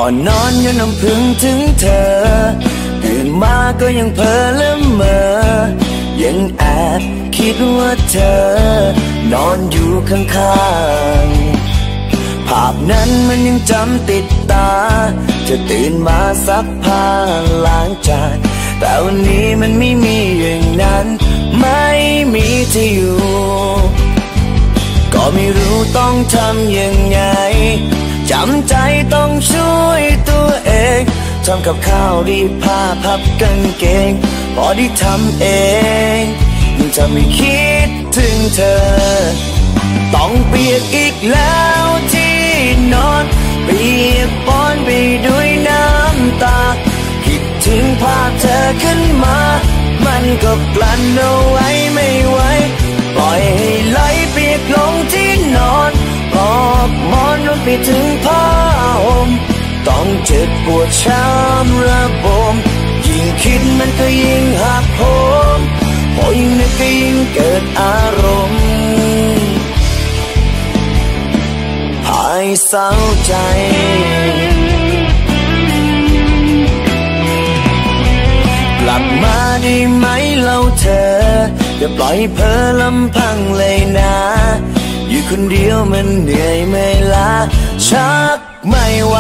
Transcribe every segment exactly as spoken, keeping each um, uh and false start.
อนนอนยังน้ำพึ่งถึงเธอตื่นมาก็ยังเพ้อละเมอยังแอบคิดว่าเธอนอนอยู่ข้างๆภาพนั้นมันยังจำติดตาจะตื่นมาซักผ้าล้างจานแต่วันนี้มันไม่มีอย่างนั้นไม่มีที่อยู่ก็ไม่รู้ต้องทำยังไงจำใจต้องช่วยตัวเองทำกับข้าวรีดผ้าพับกางเกงพอได้ทำเองยังจะไม่คิดถึงเธอต้องเปียกอีกแล้วที่นอนเปียกปอนไปด้วยน้ำตาคิดถึงภาพเธอขึ้นมามันก็กลั้นเอาไว้ไม่ไหวปล่อยให้ไหลเปียกลงที่นอนปลอกหมอนลงไปถึงผ้าห่มต้องเจ็บปวดช้ำระบมยิ่งคิดมันก็ยิ่งหักโหมพอยิ่งนึกก็ยิ่งเกิดอารมณ์หายเศร้าใจกลับมาได้ไหมเล่าเธออย่าปล่อยเพ้อลำพังเลยนะอยู่คนเดียวมันเหนื่อยไม่ล้าชักไม่ไหว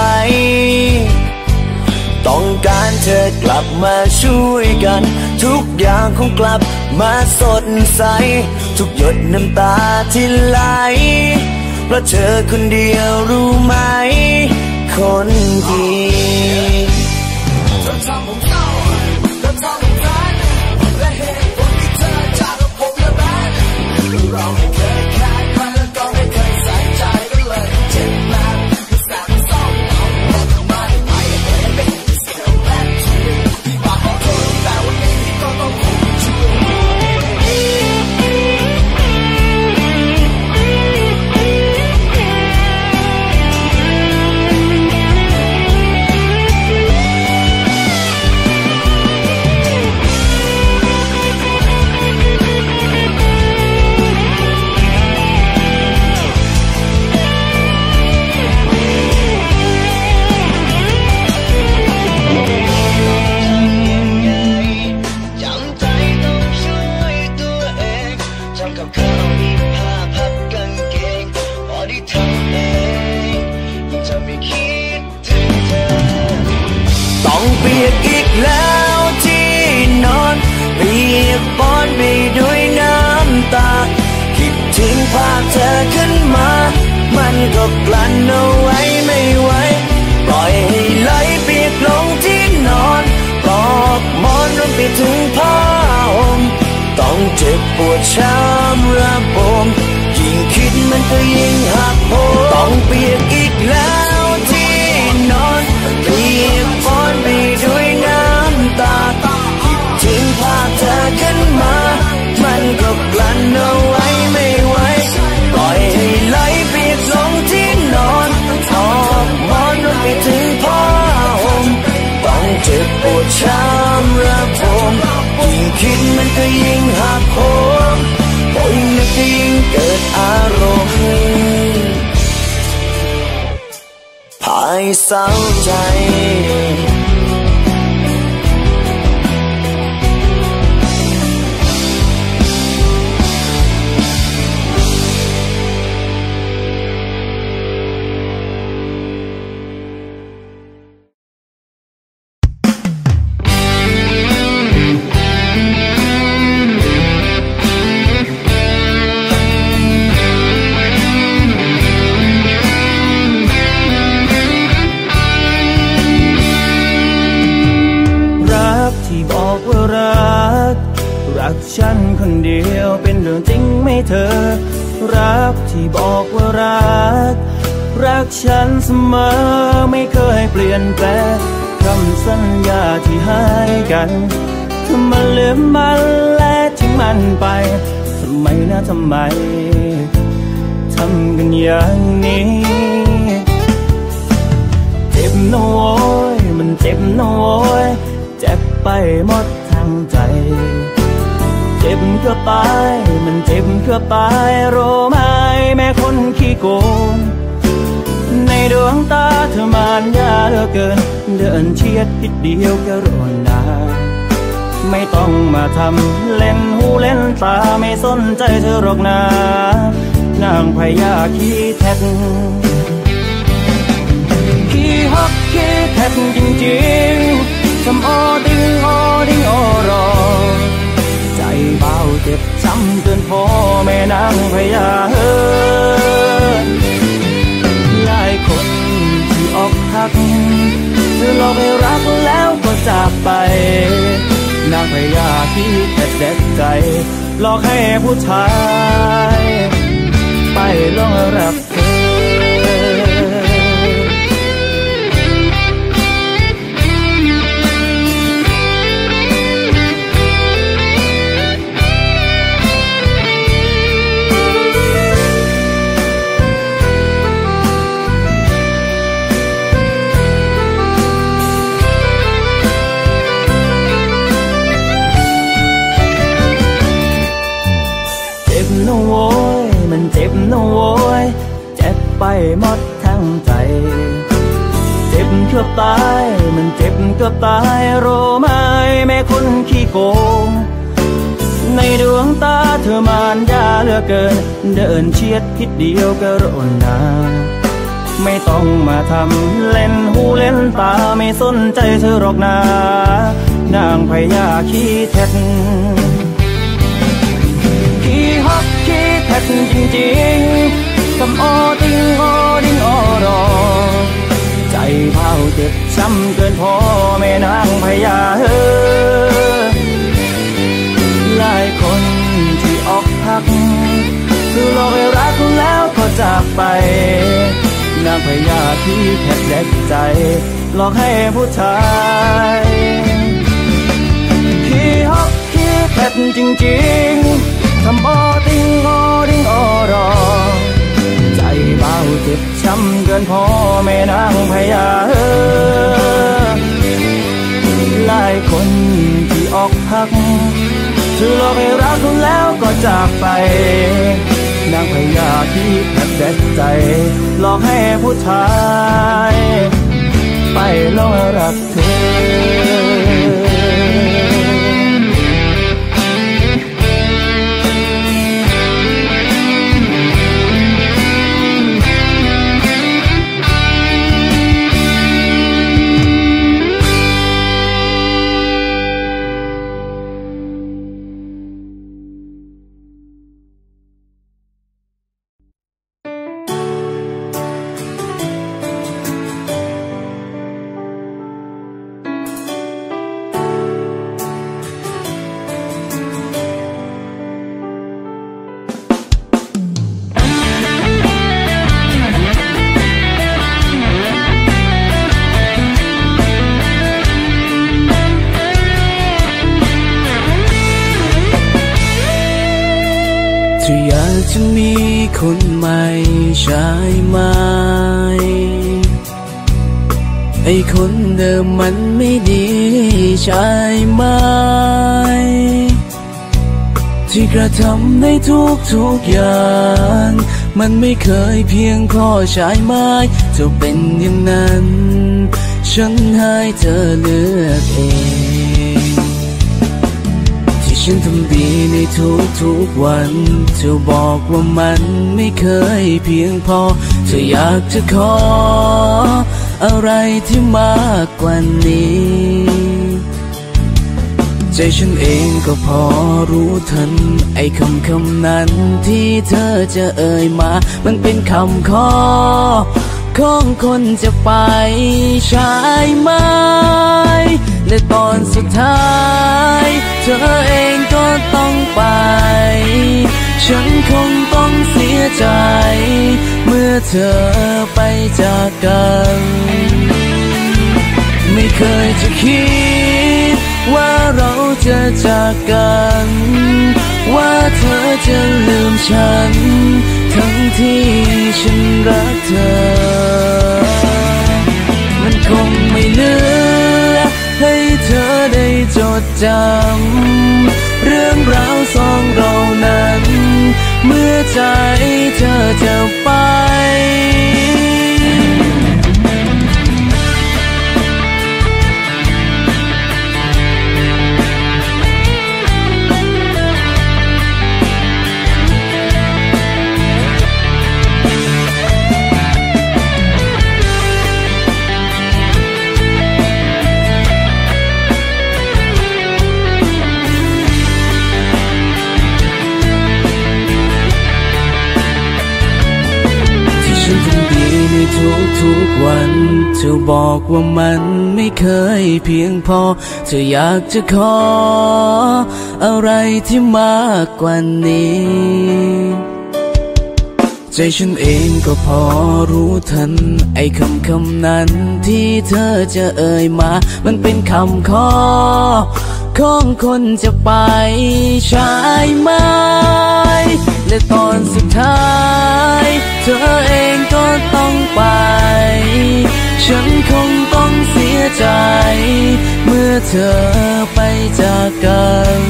ต้องการเธอกลับมาช่วยกันทุกอย่างคงกลับมาสดใสทุกหยดน้ำตาที่ไหลเพราะเธอคนเดียวรู้ไหมคนดีเธอทำผมเศร้าเธอทำผมร้ายและเหตุผลที่เธอจากกับผมและแบนเราไม่เคยแค่ใครแล้วก็ไม่เคยใส่ใจกันเลยเจ็บแล้แสบเศร้าเอาเราทำไมไปเป็นเสียงแบนชีวิตที่บ้าขอโทษแต่วันนี้ก็ต้องคงช่วยต้องเปียกอีกแล้วที่นอนเปียกปอนไปด้วยน้ำตาคิดถึงภาพเธอขึ้นมามันก็กลั้นเอาไว้ไม่ไหวปล่อยให้ไหลเปียกลงที่นอนปลอกหมอนลงไปถึงผ้าห่มต้องเจ็บปวดช้ำระบมยิ่งคิดมันก็ยิ่งหักโหมต้องเปียกอีกแล้วที่นอนเปียกปอนไปด้วยน้ำตาคิดถึงภาพเธอขึ้นมามันก็กลั้นเอาไว้ไม่ไหวปล่อยให้ไหลเปียกลงที่นอนออกหมอนลงไปถึงผ้าห่มต้องเจ็บปวดช้ำระบมยิ่งคิดมันก็ยิ่งหักโหมพอยิ่งนึกก็ยิ่งเกิดอารมณ์หายเศร้าใจรักฉันคนเดียวเป็นเรื่องจริงไหมเธอรักที่บอกว่ารักรักฉันเสมอไม่เคยเปลี่ยนแปลงคำสัญญาที่ให้กันทำไมลืมมันและทิ้งมันไปทำไมนะทำไมทำกันอย่างนี้เจ็บน้อยมันเจ็บน้อยเจ็บไปหมดทางใจเจ็บเกือบตายมันเจ็บเกือบตายรู้ไหมแม่คนขี้โกงในดวงตาเธอมาานยาเหลือเกินเดินเชียดนิดเดียวก็รอนานไม่ต้องมาทำเล่นหูเล่นตาไม่สนใจเธอหรอกนะนางพญาขี้แท็กขี้ฮักขี้แท็กจริงๆทำออดิ้งออดิ้งออรอใจเบาเจ็บช้ำเกินพอแม่นางพญาเฮ้ยหลายคนที่ออกหักเธอหลอกให้รักแล้วก็จากไปนางพญาขี้แท็กเด็ดใจหลอกให้ผู้ชายไปลงรักเธอโว้ยมันเจ็บนะโว้ยเจ็บไปหมดทั้งใจเจ็บเกือบตายมันเจ็บเกือบตายรู้ไหมแม่คนขี้โกงในดวงตาเธอมานยาเหลือเกินเดินเชียดพิษเดียวก็รนนาไม่ต้องมาทำเล่นหูเล่นตาไม่สนใจเธอหรอกนะนางพญาขี้แท็กฮักขี้แท็กจริงๆทำออดิ้งออดิ้งออรอใจเผาเจ็บช้ำเกินพอแม่นางพญาเฮ้ยหลายคนที่ออกหักคือหลอกให้รักแล้วก็จากไปนางพญาขี้แท็กเด็ดใจหลอกให้ผู้ชายขี้ฮักขี้แท็กจริงๆทำออดิ้งออดิ้งออรอใจเบาเจ็บช้ำเกินพอแม่นางพญาเฮ้ยหลายคนที่ออกหักเธอหลอกให้รักแล้วก็จากไปนางพญาที่แท็กเด็ดใจหลอกให้ผู้ชายไปหลงรักเธอจะมีคนใหม่ใช่ไหมไอ้คนเดิมมันไม่ดีใช่ไหมที่กระทำในทุกทุกอย่างมันไม่เคยเพียงพอใช่ไหมจะเป็นอย่างนั้นฉันให้เธอเลือกเองฉันทำดีในทุกๆวันเธอบอกว่ามันไม่เคยเพียงพอเธออยากจะขออะไรที่มากกว่านี้ใจฉันเองก็พอรู้ทันไอ้คำคำนั้นที่เธอจะเอ่ยมามันเป็นคำขอของคนจะไปใช่ไหมและตอนสุดท้ายเธอเองก็ต้องไปฉันคงต้องเสียใจเมื่อเธอไปจากกันไม่เคยจะคิดว่าเราจะจากกันว่าเธอจะลืมฉันทั้งที่ฉันรักเธอมันคงไม่เหลือให้เธอได้จดจำเรื่องราวสองเรานั้นเมื่อใจเธอจะไปทุกทุกวันเธอบอกว่ามันไม่เคยเพียงพอเธออยากจะขออะไรที่มากกว่านี้ใจฉันเองก็พอรู้ทันไอ้คำคำนั้นที่เธอจะเอ่ยมามันเป็นคำขอของคนจะไปใช่ไหมและตอนสุดท้ายเธอเองก็ต้องไปฉันคงต้องเสียใจเมื่อเธอไปจากกัน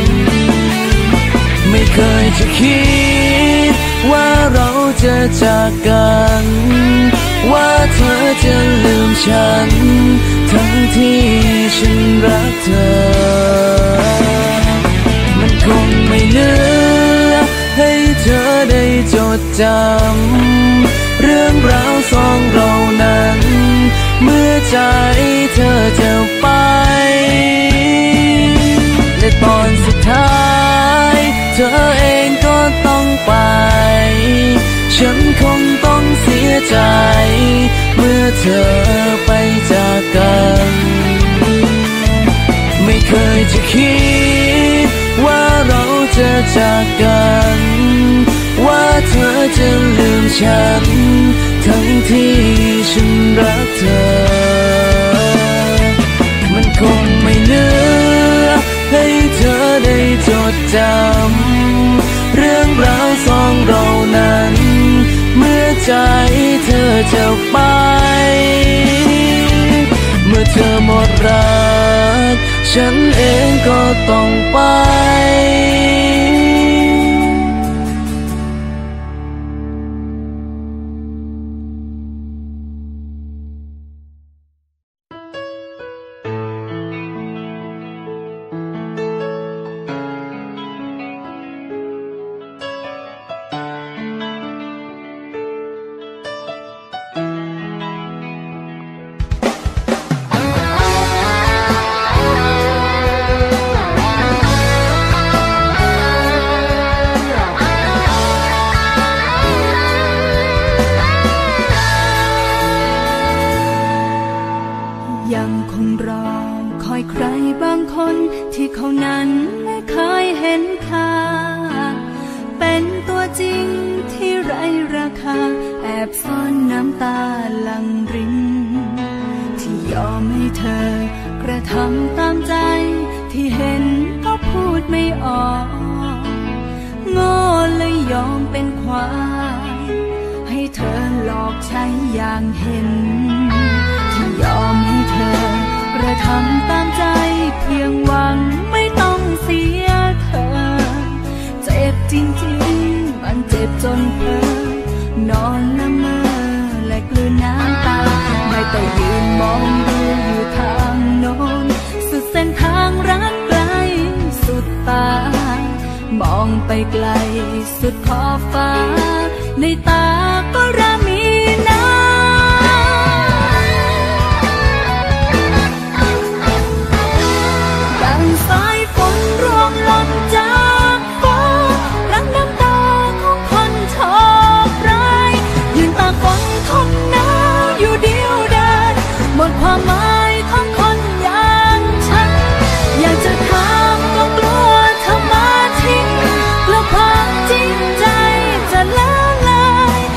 ไม่เคยจะคิดว่าเราจะจากกันว่าเธอจะลืมฉันทั้งที่ฉันรักเธอมันคงไม่เหลือให้เธอได้จดจำเรื่องราวสองเรานั้นเมื่อใจเธอจะไปและตอนสุดท้ายเธอเองก็ต้องไปฉันคงต้องเสียใจเมื่อเธอไปจากกันไม่เคยจะคิดว่าเราจะจากกันว่าเธอจะลืมฉันทั้งที่ฉันรักเธอมันคงไม่เหลือให้เธอได้จดจำเรื่องราวสองเรานั้นเมื่อใจเธอจะไปเมื่อเธอหมดรักฉันเองก็ต้องไปที่เขานั้นไม่เคยเห็นค่าเป็นตัวจริงที่ไร้ราคาแอบซ่อนน้ำตาหลั่งรินที่ยอมให้เธอกระทำตามใจที่เห็นก็พูดไม่ออกโง่เลยยอมเป็นควายให้เธอหลอกใช้อย่างเห็นที่ยอมให้เธอกระทำตามใจเพียงหวังไม่ต้องเสียเธอเจ็บจริงๆมันเจ็บจนเพ้อนอนละเมอและกลืนน้ำตาได้แต่ยืนมองดูอยู่ทางโน้นสุดเส้นทางรักไกลสุดตามองไปไกลสุดขอบฟ้าในตาก็ระมีน้ำสายฝนร่วงหล่นจากฟ้ารังน้ำตาของคนโชคร้ายยืนตากฝนทนหนาวอยู่เดียวดายหมดความหมายของคนอย่างฉันอยากจะถามก็กลัวเธอมาทิ้งกลัวความจริงใจจะละลาย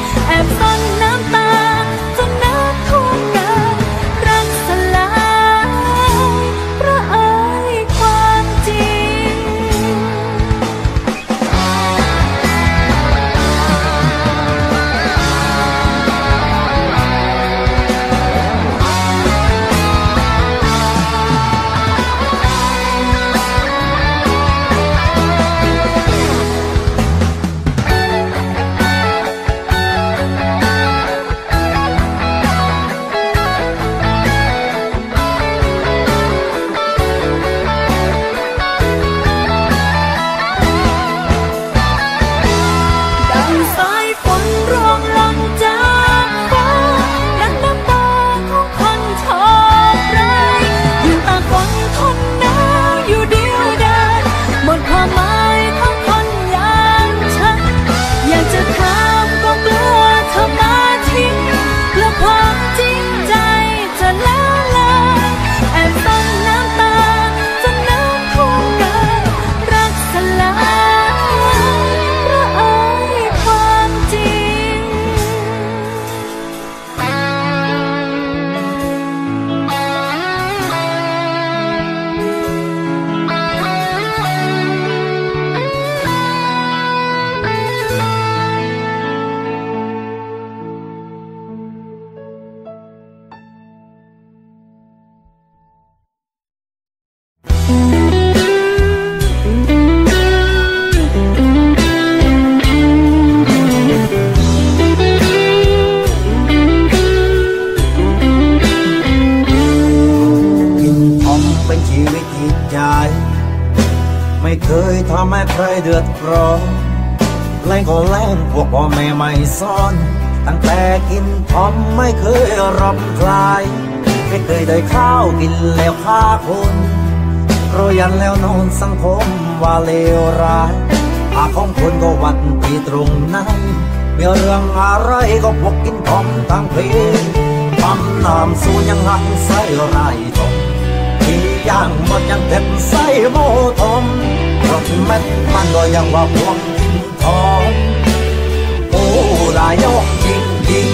เดือดร้อนแรงก็แรงพวกพ่อแม่ไม่สอนตั้งแต่กินพร้อมไม่เคยรับคลายไม่เคยได้ข้าวกินแล้วฆ่าคนโรยันแล้วนอนสังคมว่าเลวร้ายอาของคนก็วัดที่ตรงนั้นมีเรื่องอะไรก็พวกกินพร้อมทั้งเพลงปั๊มน้ำสูยังหักใส่ไรทองที่ย่างหมดยังเต็มใส่โมทอมรถแม็กมันก็ยังว่าพวกกินทองโอ้ได้ยกจริงจริง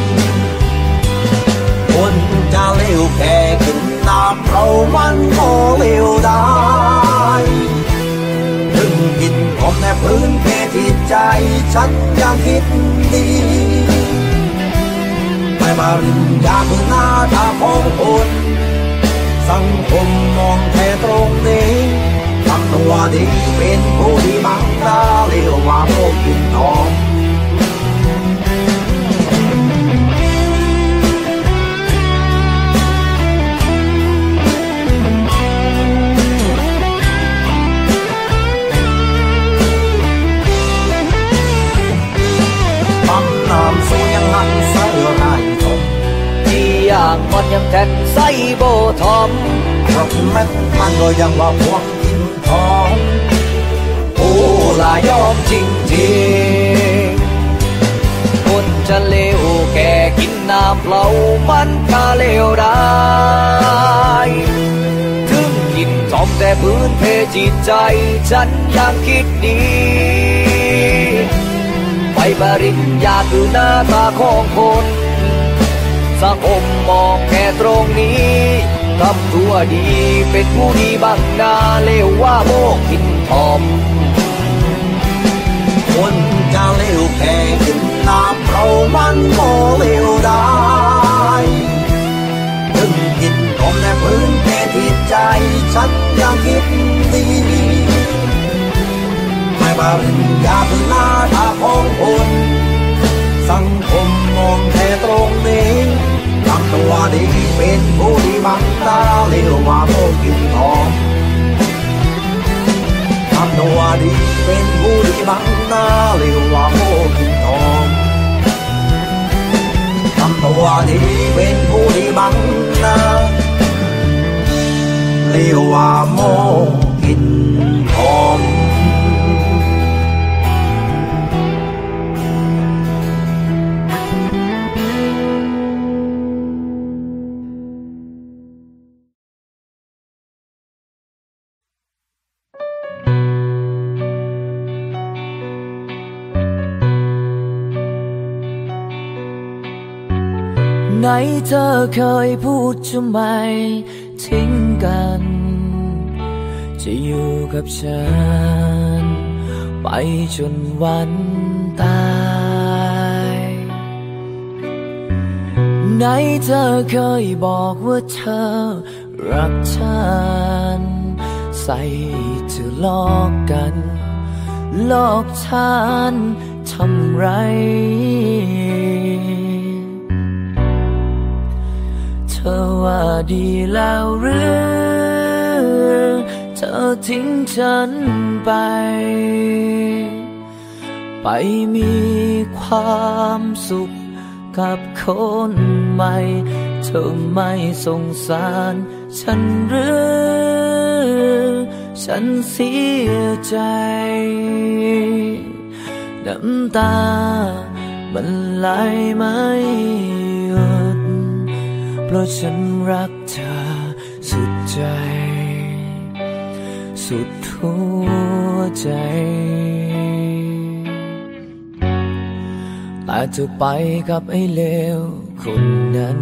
คนจะเลวแค่กินน้ำเรามันก็เลวได้ถึงกินผมแต่พื้นเพจิตใจฉันยังคิดดีไม่มารินยาคือหน้าตาของคนสังคมมองแค่ตรงนี้ทำตัวดีเป็นผู้ดีบังตาเรียกว่าโลกกินทองสูยังหันใส่ไรทองที่อย่างมันยังแทนใส่โบทอมรถแม็กมันก็ยังว่าพวกกินทองโอ้ลายอมจริงจริงคนจะเลวแก่กินน้ำเปล่ามันก็เลวได้ถึงกินทอมแต่พื้นเพจิตใจฉันยังคิดดีไปปริญญาคือหน้าตาของคนสังคมมองแค่ตรงนี้ทำตัวดีเป็นผู้ดีบังหน้าเลวว่าโมกกินทอมคนจะเลวแค่กินน้ำเรามันก็เลวได้ถึงกินทอมในพื้นเพจิตใจฉันยังคิดดีไม่ปริญญาคือหน้าตาของคนสังคมมองแค่ตรงนี้ทำตัวดีเป็นผู้ดีบังตาเรียกว่าโมกินทองทำตัวดีเป็นผู้ดีบังตาเรียกว่าโมกินทองทำตัวดีเป็นผู้ดีบังตาเรียกว่าโมกินทองไหนเธอเคยพูดจะไม่ทิ้งกันจะอยู่กับฉันไปจนวันตายไหนเธอเคยบอกว่าเธอรักฉันใส่เธอหลอกกันหลอกฉันทำไรเธอว่าดีแล้วหรือเธอทิ้งฉันไปไปมีความสุขกับคนใหม่เธอไม่สงสารฉันหรือฉันเสียใจน้ำตามันไหลไม่หยุดเพราะฉันรักเธอสุดใจสุดหัวใจแต่เธอไปกับไอ้เลวคนนั้น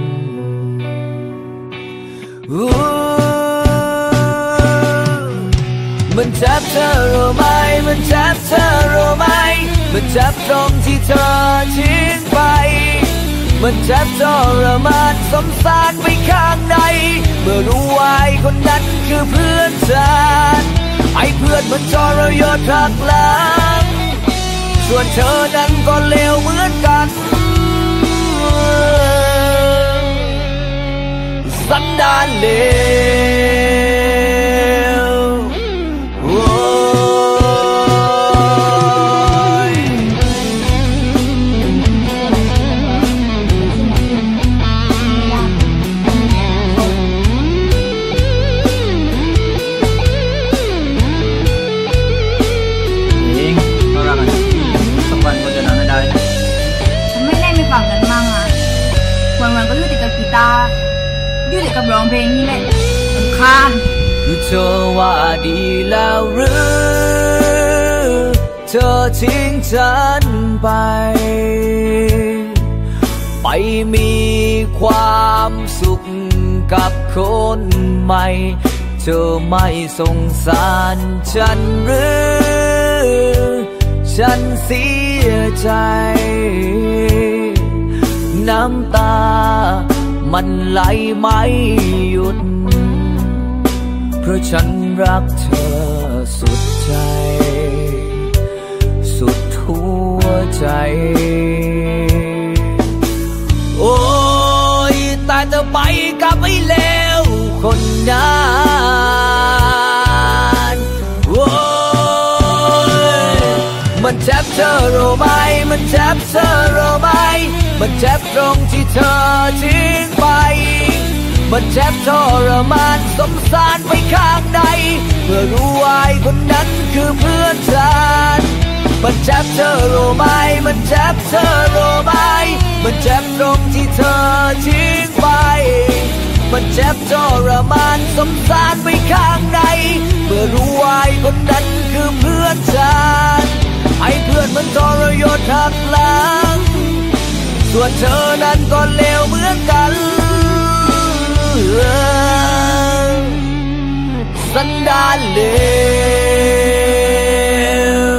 มันเจ็บเธอรู้ไหมมันเจ็บเธอรู้ไหมมันเจ็บตรงที่เธอทิ้งไปมันเจ็บทรมานสมสารไปข้างในเมื่อรู้ว่าไอ้คนนั้นคือเพื่อนฉันไอ้เพื่อนมันทรยศหักหลังส่วนเธอนั้นก็เลวเหมือนกันสันดานเลววันๆก็อยู่แต่กับกีตาร์อยู่แต่กับร้องเพลงนี่แหละสำคัญคือเธอว่าดีแล้วหรือเธอทิ้งฉันไปไปมีความสุขกับคนใหม่เธอไม่สงสารฉันหรือฉันเสียใจน้ำตามันไหลไม่หยุดเพราะฉันรักเธอสุดใจสุดหัวใจโอ้ยตายเธอไปกับไอ้เลวคนนั้นโอ้ยมันเจ็บเธอรู้ไหมมันเจ็บเธอรู้ไหมมันเจ็บตรงที่เธอทิ้งไปมันเจ็บทรมานสงสารไปข้างในเมื่อรู้ว่าไอ้คนนั้นคือเพื่อนฉันมันเจ็บเธอรู้ไหมมันเจ็บเธอรู้ไหมมันเจ็บตรงที่เธอทิ้งไปมันเจ็บทรมานสงสารไปข้างในเมื่อรู้ว่าไอ้คนนั้นคือเพื่อนฉันไอ้เพื่อนมันทรยศหักหลังส่วนเธอนั้นก็เลวเหมือนกันสันดานเลว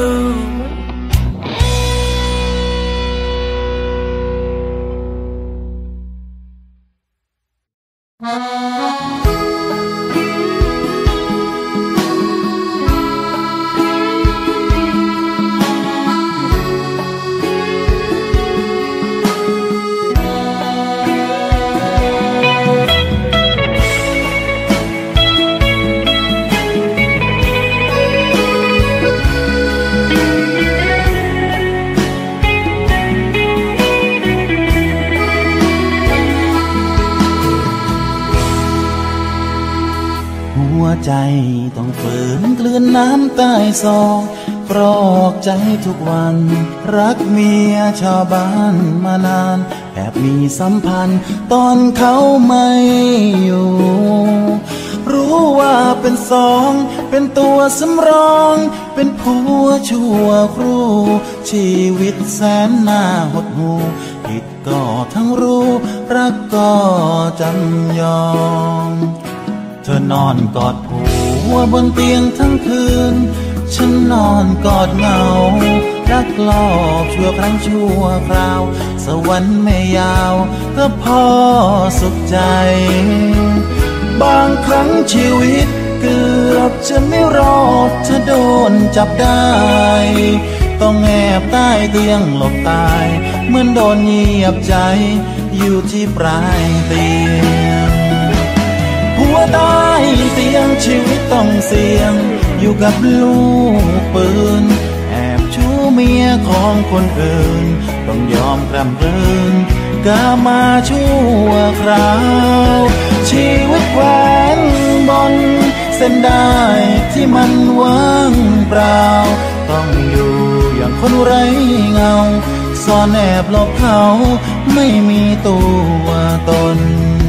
ใจต้องฝืนกลืนน้ำใต้ซองปลอกใจทุกวันรักเมียชาวบ้านมานานแอบมีสัมพันธ์ตอนเขาไม่อยู่รู้ว่าเป็นสองเป็นตัวสำรองเป็นผัวชั่วครูชีวิตแสนน่าหดหู่ผิดก็ทั้งรู้รักก็จำยอมเธอนอนกอดผัวบนเตียงทั้งคืนฉันนอนกอดเหงารักลอบชั่วครั้งชั่วคราวสวรรค์ไม่ยาวก็พอสุขใจบางครั้งชีวิตเกือบจะไม่รอดถ้าโดนจับได้ต้องแอบใต้เตียงหลบตายเหมือนโดนเหยียบใจอยู่ที่ปลายเตียงหัวใต้เตียงชีวิตต้องเสี่ยงอยู่กับลูกปืนแอบชู้เมียของคนอื่นต้องยอมกำเรินกามาชั่วคราวชีวิตแหวนบนเส้นได้ที่มันว่างเปล่าต้องอยู่อย่างคนไร้เงาซ่อนแอบหลบเขาไม่มีตัวตน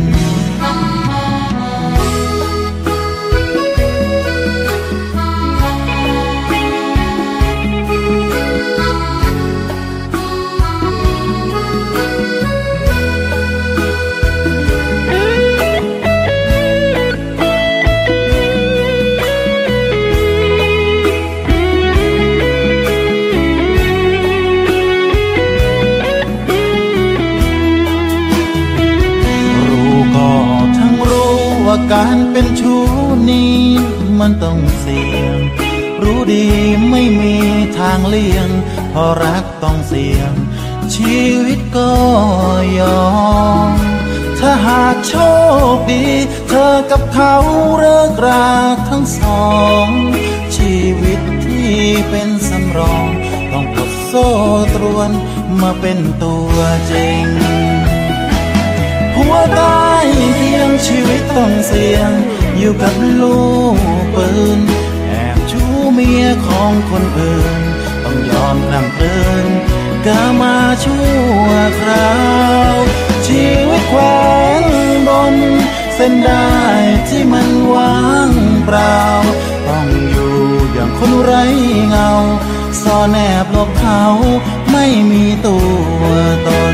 การเป็นชู้นี้มันต้องเสี่ยงรู้ดีไม่มีทางเลี่ยงเพราะรักต้องเสี่ยงชีวิตก็ยอมถ้าหากโชคดีเธอกับเขาเลิกราทั้งสองชีวิตที่เป็นสำรองต้องปลดโซ่ตรวนมาเป็นตัวจริงหัวใต้เตียงชีวิตต้องเสี่ยงอยู่กับลูกปืนแอบชู้เมียของคนอื่นต้องยอมกลั้นกลืนกามาชั่วคราวชีวิตแคว้เป็นได้ที่มันว่างเปล่าต้องอยู่อย่างคนไร้เงาซ่อนแอบหลบเขาไม่มีตัวตน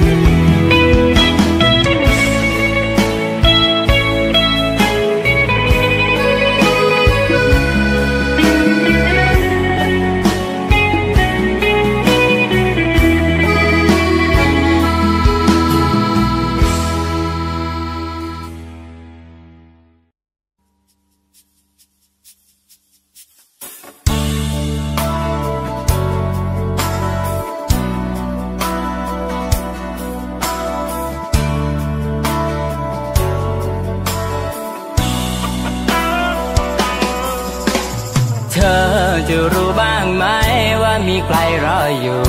จะรู้บ้างไหมว่ามีใครรออยู่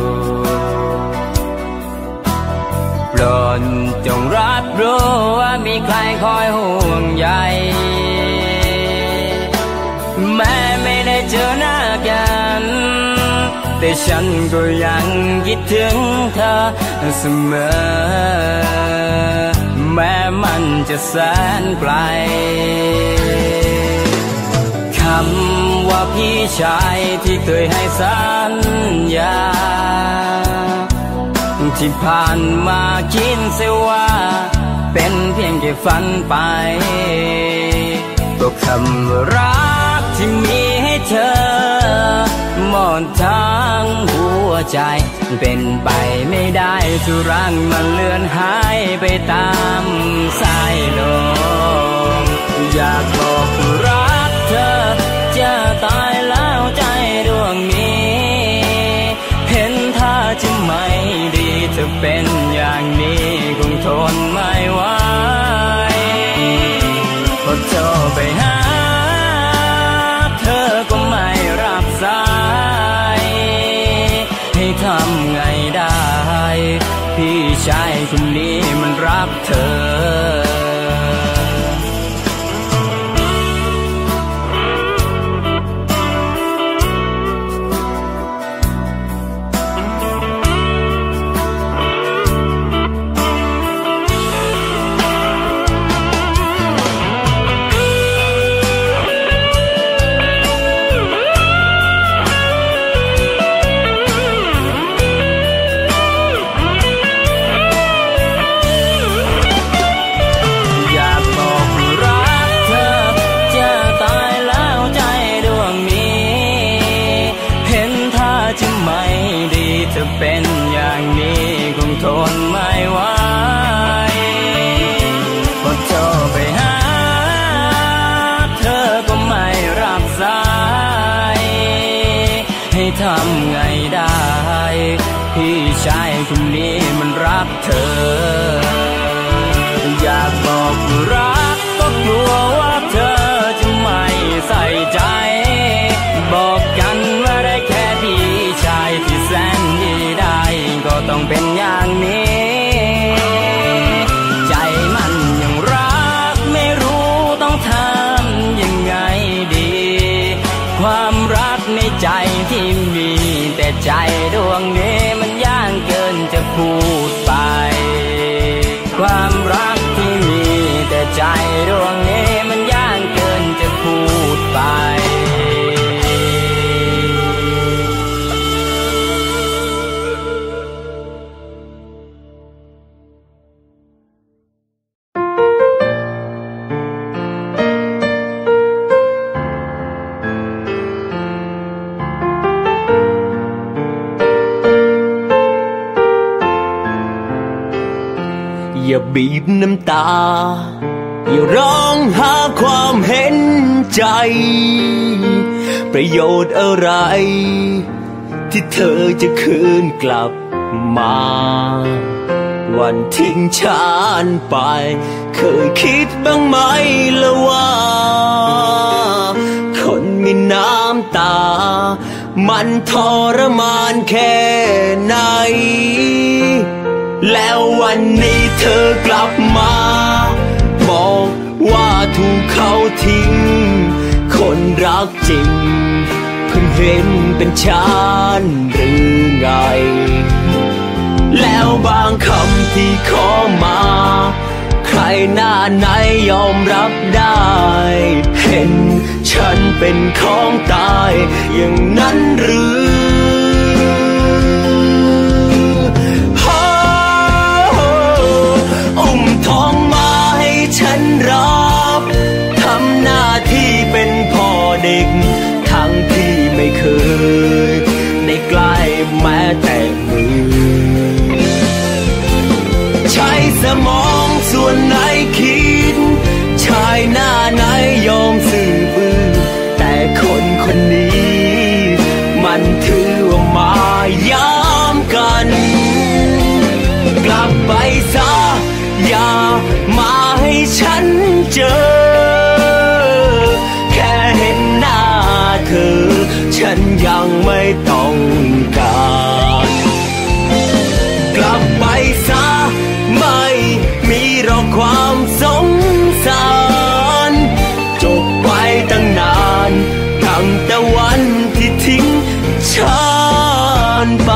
โปรดจงรับรู้ว่ามีใครคอยห่วงใยแม้ไม่ได้เจอหน้ากันแต่ฉันก็ยังคิดถึงเธอเสมอแม้มันจะแสนไกลคำว่าพี่ชายที่เคยให้สัญญาที่ผ่านมาคิดเสียว่าเป็นเพียงแค่ฝันไปก็คำว่ารักที่มีให้เธอหมดทั้งหัวใจเป็นไปไม่ได้สุรังมันเลือนหายไปตามสายลมอยากบอกรักเธอจะตายแล้วใจดวงนี้เห็นท่าจะไม่ดีเธอเป็นอย่างนี้คงทนไม่ไหวพอโทรไปหาเธอก็ไม่รับสายให้ทำไงได้พี่ชายคนนี้มันรักเธอเป็นอย่างนี้คงทนไม่ไหวพอโทรไปหาเธอก็ไม่รับสายให้ทำไงได้พี่ชายคนนี้มันรักเธออยากบอกรักก็กลัวว่าเธอจะไม่ใส่ใจบอกกันว่าได้แค่พี่ชายที่แสนดีได้ก็ต้องเป็นอย่างนี้ใจมันยังรักไม่รู้ต้องทำยังไงดีความรักในใจที่มีแต่ใจดวงนี้มันยากเกินจะพูดไปความรักที่มีแต่ใจดวงนี้มันยากเกินจะพูดไปอย่าบีบน้ำตาอย่าร้องหาความเห็นใจประโยชน์อะไรที่เธอจะคืนกลับมาวันทิ้งฉันไปเคยคิดบ้างไหมละว่าคนมีน้ำตามันทรมานแค่ไหนแล้ววันนี้เธอกลับมาบอกว่าถูกเขาทิ้งคนรักจริงเพิ่งเห็นเป็นฉันหรือไงแล้วบางคำที่ขอมาใครรหน้าไหนยอมรับได้เห็นฉันเป็นของตายอย่างนั้นหรืออุ้มท้องมาให้ฉันรับทำหน้าที่เป็นพ่อเด็กทั้งที่ไม่เคยได้ใกล้แม้แต่มือใช้สมองส่วนไหนคิดชายหน้าไหนยอมสื่อบื้อแต่คนคนนี้มันถือว่ามาย้ำกันกลับไปซะอย่ามาให้ฉันเจอแค่เห็นหน้าเธอฉันยังไม่ต้องการกลับไปซะไม่มีหรอกความสงสารจบไปตั้งนานตั้งแต่วันที่ทิ้งฉันไป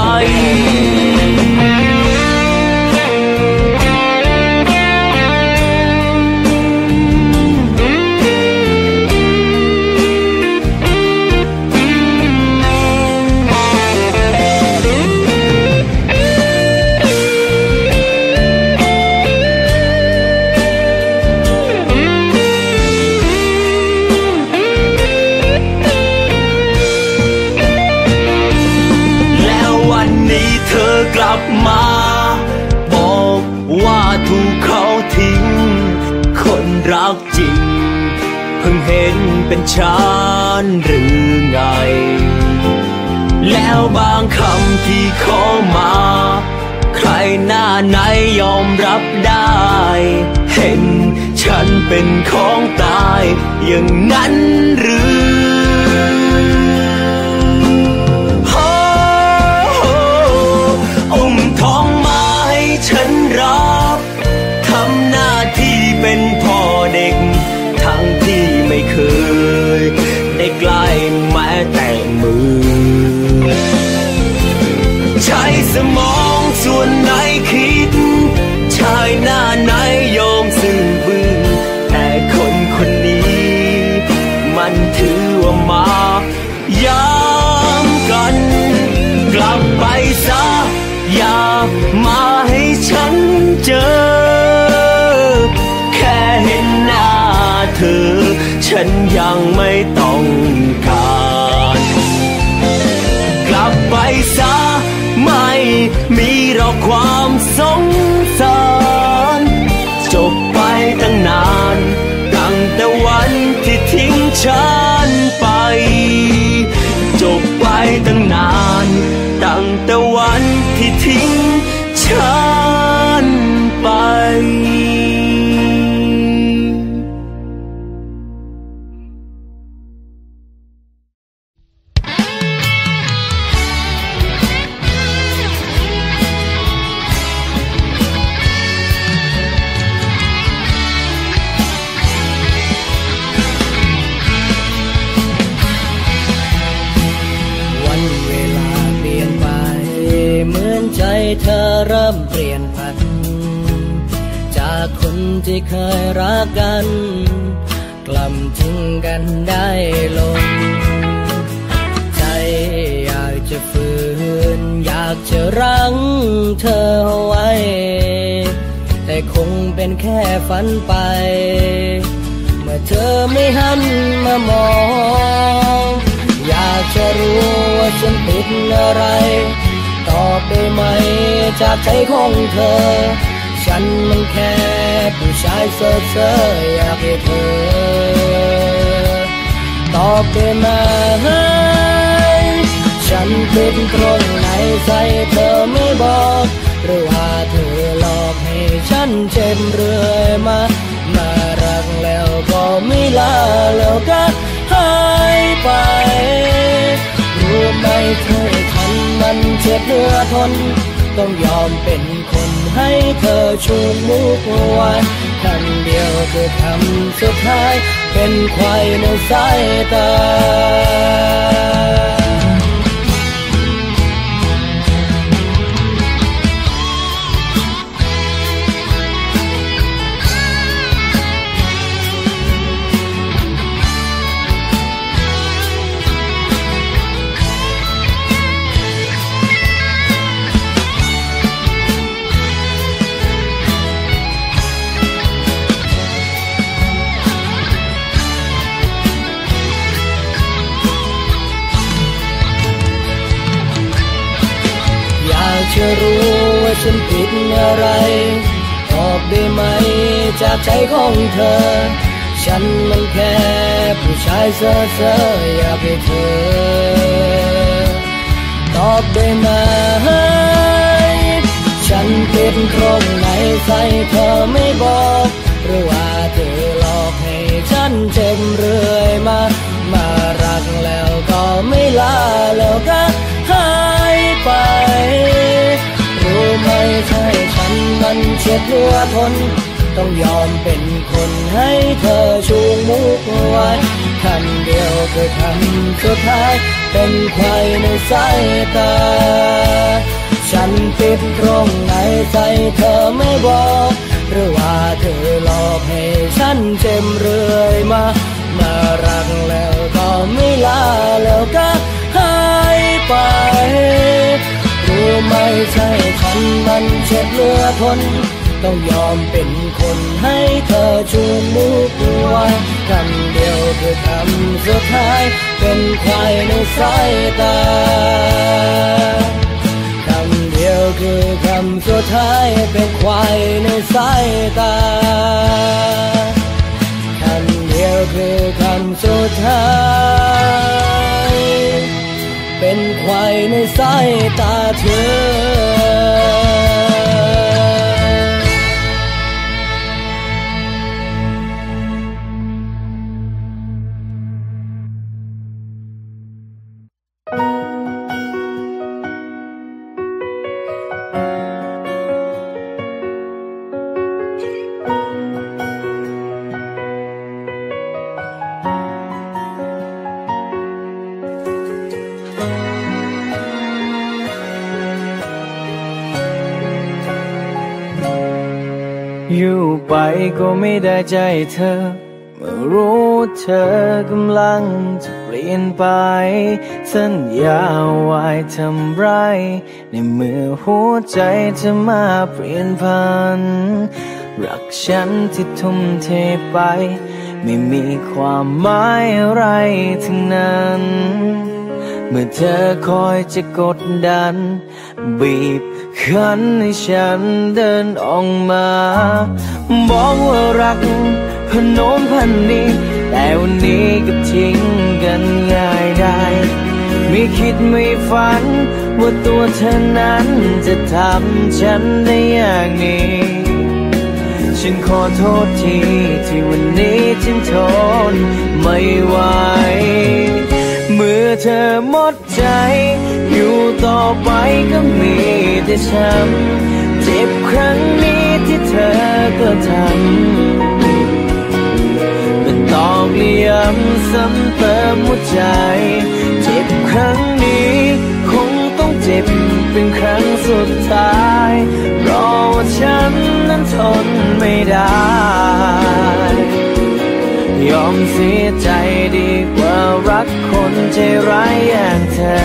กลับมาบอกว่าถูกเขาทิ้งคนรักจริงเพิ่งเห็นเป็นฉันหรือไงแล้วบางคำที่ขอมาใครหน้าไหนยอมรับได้เห็นฉันเป็นของตายอย่างนั้นหรือฉันรับทำหน้าที่เป็นพ่อเด็กทั้งที่ไม่เคยได้ใกล้แม้แต่มือใช้สมองส่วนไหนคิดชายหน้าไหนยอมซื่อบื้อแต่คนคนนี้มันถือว่ามาย้ำกันกลับไปซะอย่ามาให้ฉันเจอแค่เห็นหน้าเธอฉันยังไม่ต้องการกลับไปซะไม่มีหรอกความสงสารจบไปตั้งนานตั้งแต่วันที่ทิ้งฉันไปจบไปตั้งนานตั้งแต่วันที่ทิ้งฉันไปเธอเริ่มเปลี่ยนผันจากคนที่เคยรักกันกลับทิ้งกันได้ลงใจอยากจะฝืนอยากจะรั้งเธอไว้แต่คงเป็นแค่ฝันไปเมื่อเธอไม่หันมามองอยากจะรู้ว่าฉันผิดอะไรตอบได้ไหมจากใจของเธอฉันมันแค่ผู้ชายเซ่อเซ่ออยากให้เธอตอบได้ไหมฉันเป็นตรงไหนใจเธอไม่บอกหรือว่าเธอหลอกให้ฉันเจ็บเรื่อยมามารักแล้วก็ไม่ลาแล้วก็หายไปรู้ไหมเธอฉันมันเจ็บเนื้อทนต้องยอมเป็นคนให้เธอชูมุกไว้คำเดียวคือคำสุดท้ายเป็นควายในสายตาฉันผิดอะไรตอบได้ไหมจากใจของเธอฉันมันแค่ผู้ชายเซ่อเซ่ออยากให้เธอตอบได้ไหมฉันผิดตรงไหนใส่เธอไม่บอกหรือว่าเธอหลอกให้ฉันเจ็บเรื่อยมามารักแล้วก็ไม่ลาแล้วก็หายไปรู้ไหมใช่ฉันมันเช็ดหัวทนต้องยอมเป็นคนให้เธอชูมุกไว้คำเดียวคือคำสุดท้ายเป็นใครในสายตาฉันผิดตรงไหนใจเธอไม่บอกหรือว่าเธอหลอกให้ฉันเจ็บเรื่อยมามารักแล้วก็ไม่ลาแล้วก็หายไปรู้ไหมใช่ฉันมันเช็ดเหลือทนต้องยอมเป็นคนให้เธอชูมือไว้คำเดียวคือคำสุดท้ายเป็นใครในสายตาคำเดียวคือคำสุดท้ายเป็นควายในสายตาคำเดียวคือคำสุดท้ายเป็นควายในสายตาเธออยู่ไปก็ไม่ได้ใจเธอเมื่อรู้เธอกำลังจะเปลี่ยนไปสัญญาไว้ทำไรในเมื่อหัวใจเธอมาเปลี่ยนพันรักฉันที่ทุ่มเทไปไม่มีความหมายอะไรทั้งนั้นเมื่อเธอคอยจะกดดันบีบคั้นให้ฉันเดินออกมาบอกว่ารักพนโน้นพันนี้แต่วันนี้ก็ทิ้งกันง่ายได้ไม่คิดไม่ฝันว่าตัวเธอนั้นจะทำฉันได้อย่างนี้ฉันขอโทษทีที่วันนี้ฉันทนไม่ไหวเมื่อเธอหมดใจอยู่ต่อไปก็มีแต่ช้ำเจ็บครั้งนี้ที่เธอก็ทำเป็นตอกย้ำซ้ำเติมหัวใจเจ็บครั้งนี้คงต้องเจ็บเป็นครั้งสุดท้ายรอว่าฉันนั้นทนไม่ได้ยอมเสียใจดีกว่ารักคนใจร้ายอย่างเธอ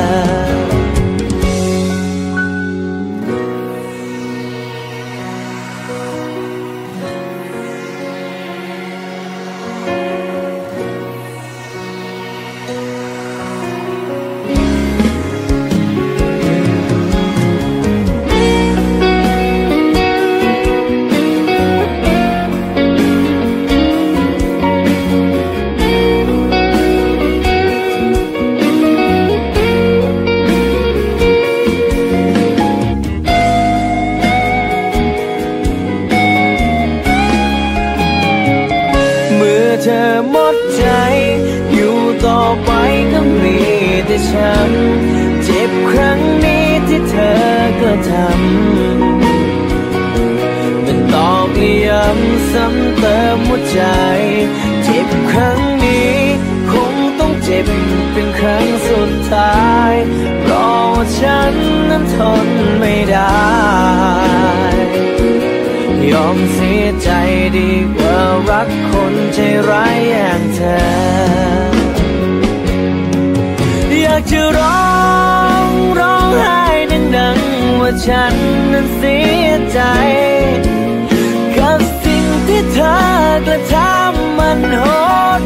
เธอหมดใจอยู่ต่อไปก็มีแต่ฉันเจ็บครั้งนี้ที่เธอก็ทำเป็นตอกย้ำซ้ำเติมหัวใจเจ็บครั้งนี้คงต้องเจ็บเป็นครั้งสุดท้ายเพราะฉันนั้นทนไม่ได้ยอมเสียใจดีกว่ารักคนใจร้ายอย่างเธออยากจะร้องร้องไห้ดังๆว่าฉันนั้นเสียใจกับสิ่งที่เธอกระทำมันโหด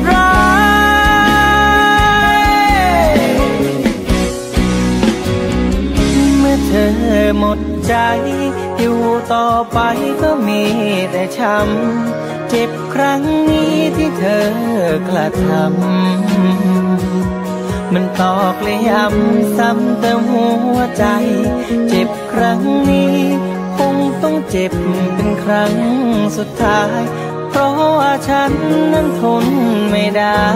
ร้ายเมื่อเธอหมดใจใจอยู่ต่อไปก็มีแต่ช้ำเจ็บครั้งนี้ที่เธอกระทำมันตอกเลยย้ำซ้ำเติมหัวใจเจ็บครั้งนี้คงต้องเจ็บเป็นครั้งสุดท้ายเพราะว่าฉันนั้นทนไม่ได้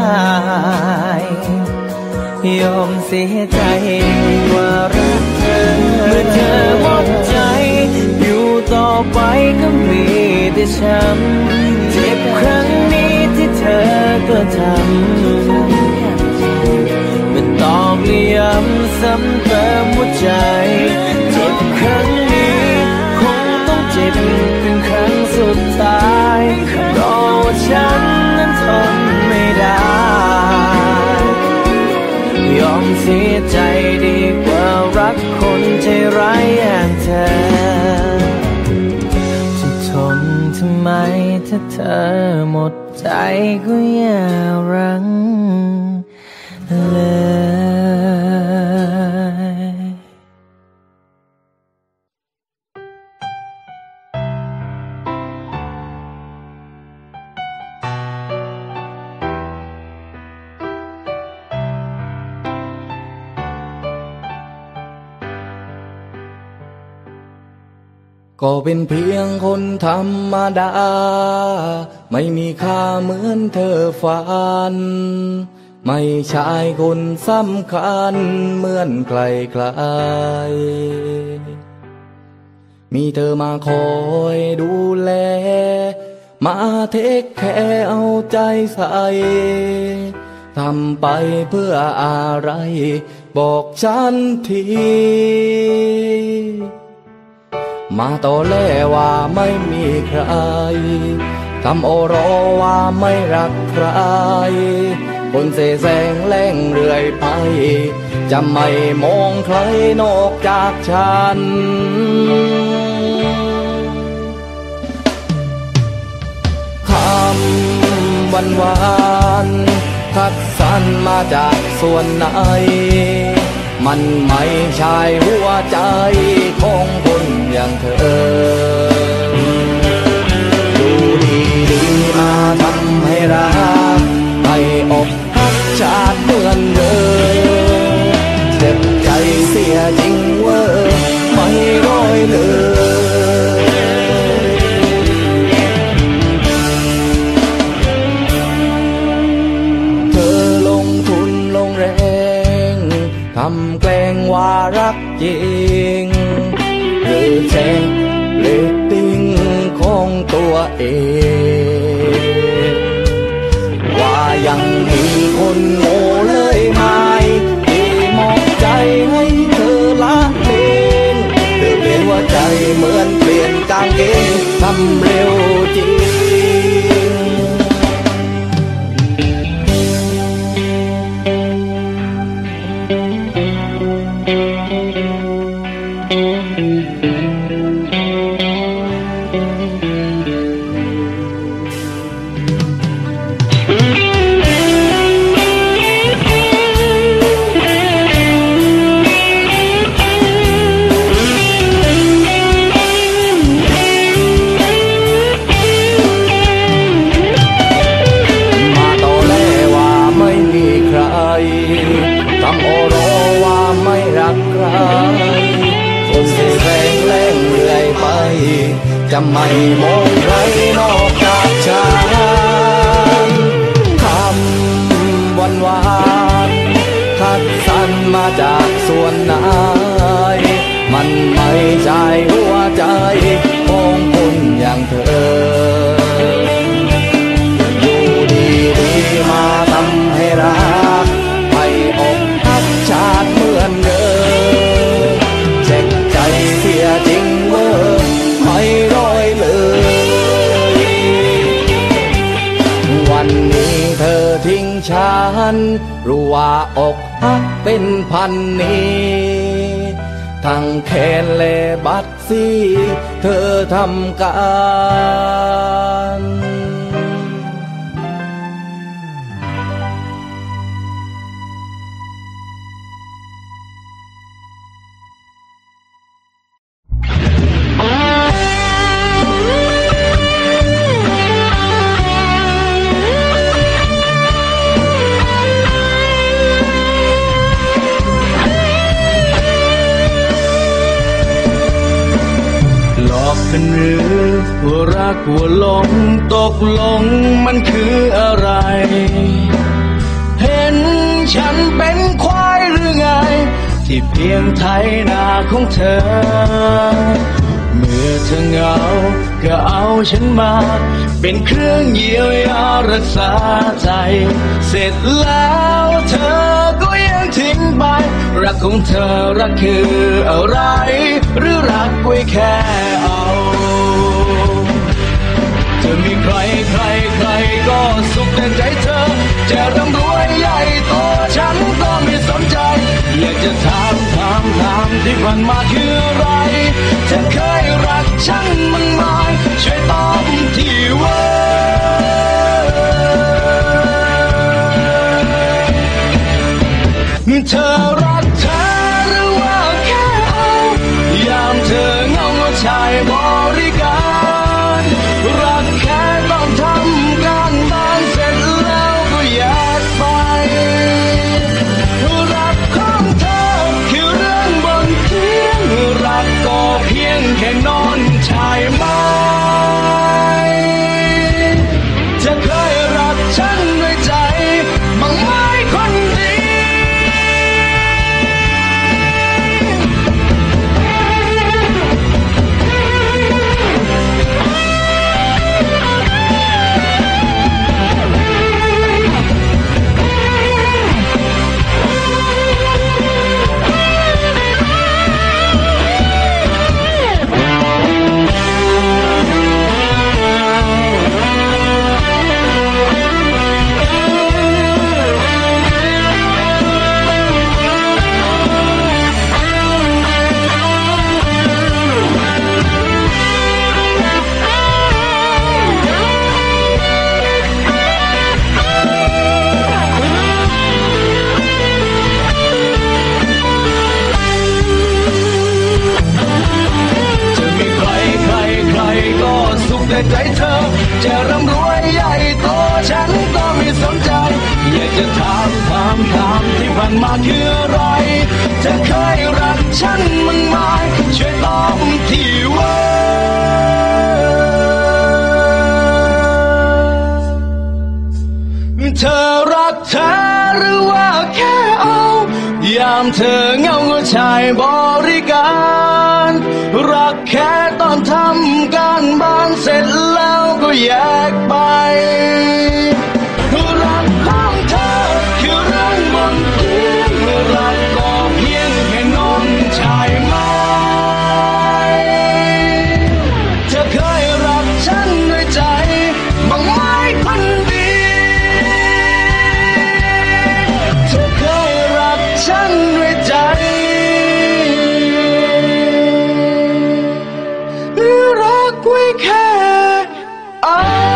ยอมเสียใจว่ารักเธอเมื่อเธอหมดใจอยู่ต่อไปก็มีแต่ช้ำเจ็บครั้งนี้ที่เธอกระทำมันตอกย้ำซ้ำเติมหัวใจเจ็บครั้งนี้คงต้องเจ็บเป็นครั้งสุดท้ายเพราะว่าฉันนั้นทนไม่ได้ยอมเสียใจดีกว่ารักคนใจร้ายอย่างเธอจะทนทำไมถ้าเธอหมดใจก็อย่ารั้งเลยก็เป็นเพียงคนธรรมดาไม่มีค่าเหมือนเธอฝันไม่ใช่คนสำคัญเหมือนใครใครมีเธอมาคอยดูแลมาเทคแคร์เอาใจใส่ทำไปเพื่ออะไรบอกฉันทีมาต่อแลว่าไม่มีใครทำโอรอว่าไม่รักใครคนเสแสร้งแล้งเรื่อยไปจะไม่มองใครนอกจากฉันคำวันวานคัดสรรมาจากส่วนไหนมันไม่ใช่หัวใจของคนอย่างเธอดูดีดีมาทำให้รักให้อกหักชาติเหมือนเดิมเจ็บใจเสียจริงเว้อไม่ร้อยเลยเธอลงทุนลงแรงทำแกล้งว่ารักจริงหรือแจ้งเลตติ้งของตัวเองว่ายังมีคนโง่เลยไหมที่มอบใจให้เธอละเลงเธอเปลี่ยนหัวใจเหมือนเปลี่ยนกางเกงทำเร็วจริงทำโอรอว่าไม่รักใครคนเสแสร้งแล้งเรื่อยไปจะไม่มองใครนอกจากฉันคำวันวานคัดสรรมาจากส่วนไหนมันไม่ใช่หัวใจของคนอย่างเธออยู่ดีดีมาทำให้รักอกหักชาติเหมือนเดิมเจ็บใจเสียจริงเว้อไม่ร้อยเลยวันนี้เธอทิ้งฉันรู้ว่าอกหักเป็นพันนี้ทั้งแขนและบัตรสีเธอทำการรือว่ารักว่าหลงตกลงมันคืออะไรเห็นฉันเป็นควายหรือไงที่เพียงไถนาของเธอเมื่อเธอเหงาก็เอาฉันมาเป็นเครื่องเยียวยารักษาใจเสร็จแล้วเธอก็ยังทิ้งไปรักของเธอรักคืออะไรหรือรักไว้แค่เอาเธอมีใครใครใครก็สุขแต่ใจเธอจะร่ำรวยใหญ่โตฉันก็ไม่สนใจอยากจะถามถามถามที่ผ่านมาคืออะไรเธอเคยรักฉันมั้งไหมช่วยตอบทีว่าเธอรักเธอหรือว่าแค่เอายามเธอเหงาชายบริการรักแค่ต้องทำการบ้านเสร็จแล้วก็อยากไปรักของเธอคือเรื่องบนเตียงรักก็เพียงแค่นอนชายไม้เธอเคยรักฉันด้วยใจบ้างไหมคนดีใจเธอจะร่ำรวยใหญ่โตฉันก็ไม่สนใจอยากจะถามถามถามที่ผ่านมาคืออะไรเธอเคยรักฉันมั้งไหมช่วยตอบทีว่าเธอรักเธอหรือว่าแค่เอายามเธอเหงาชายบริการรักแค่ตอนทำการบ้านเสร็จแล้วก็แยกไปรักของเธอคือเรื่องบนเตียงรักก็เพียงแค่นอนชายไม้เธอเคยรักฉันด้วยใจบ้างไหมคนดีเธอเคยรักฉันด้วยใจรักไว้แค่เอา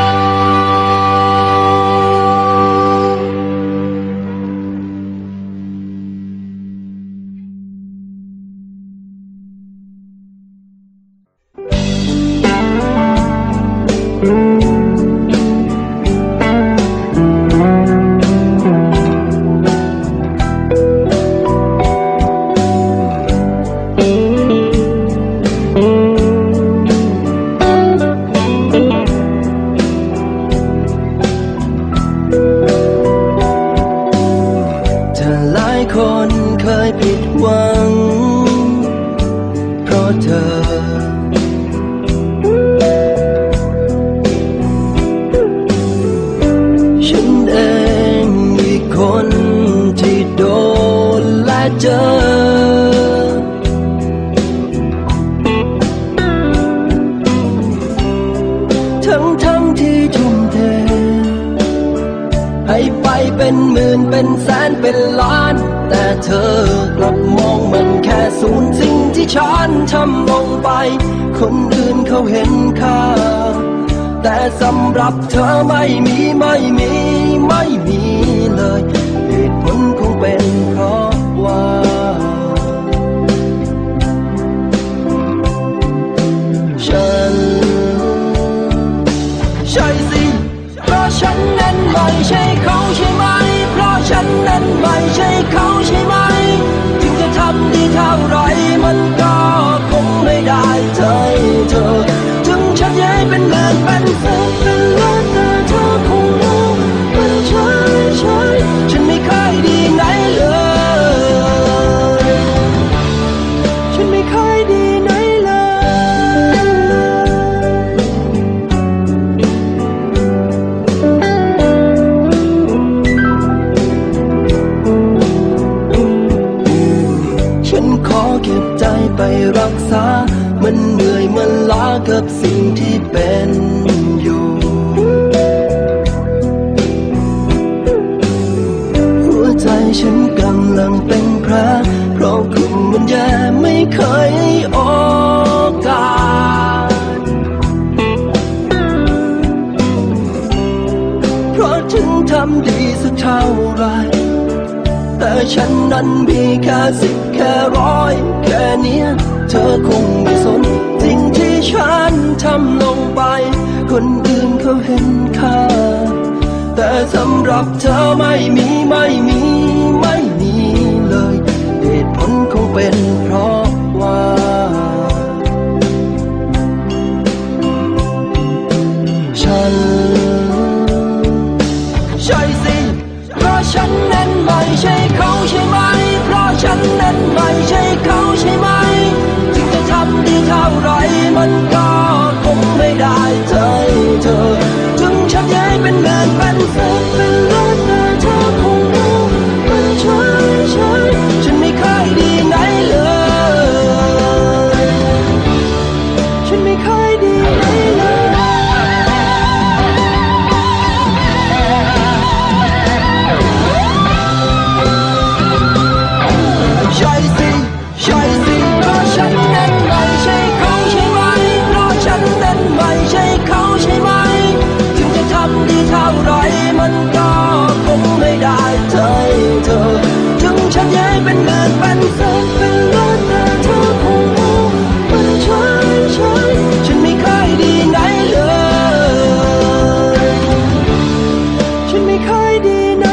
สำหรับเธอไม่มีไม่มีไม่มีเลยเหตุผลคงเป็นเพราะว่าฉันใช่สิเพราะฉันนั้นไม่ใช่เขาใช่ไหมเพราะฉันนั้นไม่ใช่เขาใช่ไหมถึงจะทำดีเท่าไรมันก็คงไม่ได้เธอเธอถึงอนเป็นสุขเป็นเลิศแต่เธอคงรู้มันใช่ใช่ฉันไม่เคยดีไหนเลยฉันไม่เคยดีไหนขอเก็บใจไปรักษามันเหนื่อยมันล้ากับสิ่งที่เป็นอยู่หัวใจฉันกำลังเป็นแผลเพราะคุณมันแย่ไม่เคยให้โอกาสเพราะถึงทำดีสักเท่าไรแต่ฉันนั้นมีแค่สิบแค่ร้อยแค่เนี้ยเธอคงไม่สนสิ่งที่ฉันทำลงไปคนอื่นเขาเห็นค่าแต่สำหรับเธอไม่มีไม่มีไม่มีเลยเหตุผลคงเป็นเพราะว่าฉันใช่สิเพราะฉันนั้นไม่ใช่เขาใช่ไหมเพราะฉันนั้นไม่ใช่เขาใช่ไหมถึงจะทำดีเท่าไรมันก็คงไม่ได้ใจเธอถึงฉันย้ายเป็นเงินเป็นสุขเป็นเลิศแต่เธอคงรู้มันใช่ใช่ฉันไม่เคยดีไหนเลยฉันไม่เคยดีไหนเลยใช่สิใช่สิเพราะฉันนั้นไม่ใช่เขาใช่ไหมเพราะฉันนั้นไม่ใช่เขาใช่ไหมถึงจะทำดีเท่าไรมันก็คงไม่ได้ใจเธอถึงฉันย้ายเป็นเงินเป็นสุขเป็นเลิศแต่เธอคงรู้มันใช่ใช่ฉันไม่เคยดีไหนเลยฉันไม่เคยดีไหน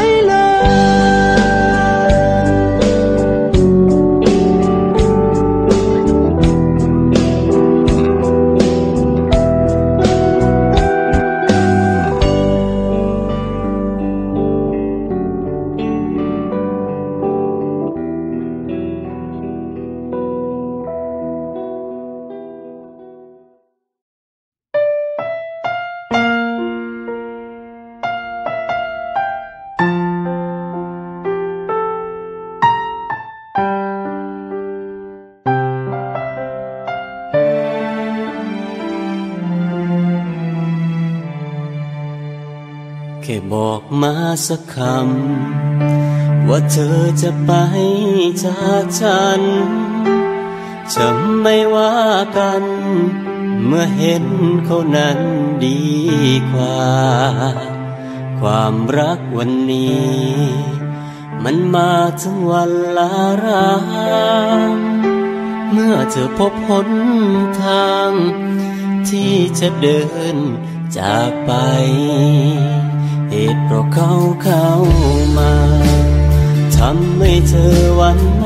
แค่บอกมาสักคำว่าเธอจะไปจากฉันจะไม่ว่ากันเมื่อเห็นเขานั้นดีกว่าความรักวันนี้มันมาถึงวันลารางเมื่อเธอพบหนทางที่จะเดินจากไปเหตุเพราะเขาเข้ามาทำให้เธอหวั่นไหว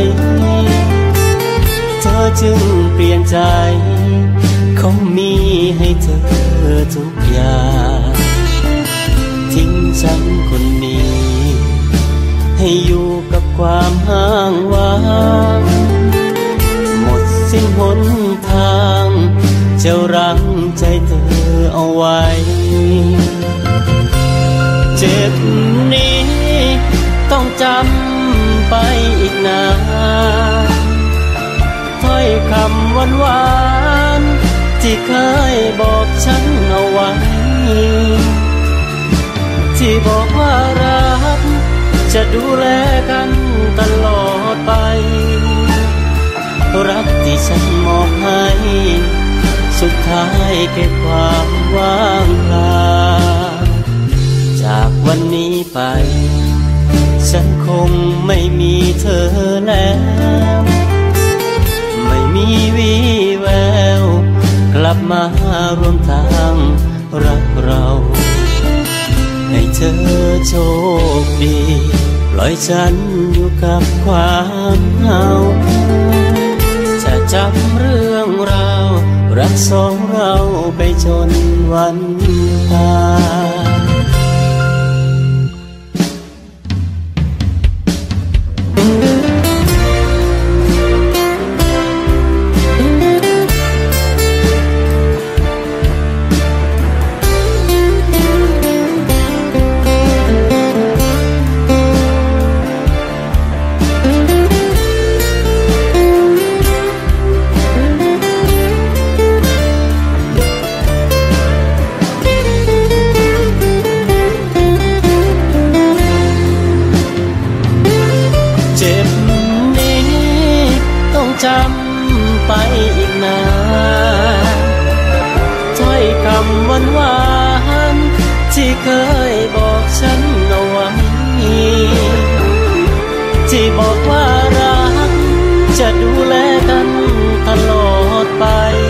เธอจึงเปลี่ยนใจเขามีให้เธอทุกอย่างทิ้งฉันคนนี้ให้อยู่กับความห้างว่างหมดสิ้นหนทางจะรั้งใจเธอเอาไว้เจ็บนี้ต้องจำไปอีกนานถ้อยคำหวานหวานที่เคยบอกฉันเอาไว้ที่บอกว่ารักจะดูแลกันตลอดไปรักที่ฉันมอบให้สุดท้ายแค่ความว่างเปล่าจากวันนี้ไปฉันคงไม่มีเธอแล้วไม่มีวี่แววกลับมารวมทางรักเราให้เธอโชคดีปล่อยฉันอยู่กับความเหงาจะจำเรื่องราวรักสองเราไปจนวันตายจำไปอีกนานถ้อยคำหวานหวานที่เคยบอกฉันเอาไว้ที่บอกว่ารักจะดูแลกันตลอดไป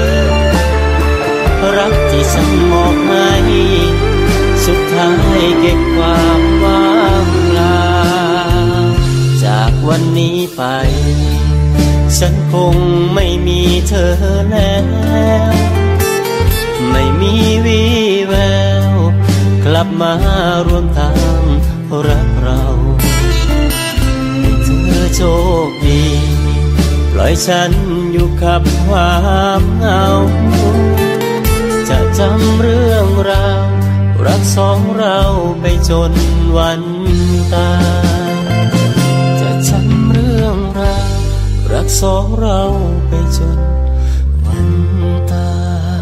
รักที่ฉันมอบให้สุดท้ายเก็บความว่างเปล่าจากวันนี้ไปฉันคงไม่มีเธอแล้วไม่มีวี่แววกลับมารวมทางรักเราให้เธอโชคดีปล่อยฉันอยู่กับความเหงาจะจำเรื่องราวรักสองเราไปจนวันตายจะจำเรื่องราวรักสองเราไปจนวันตาย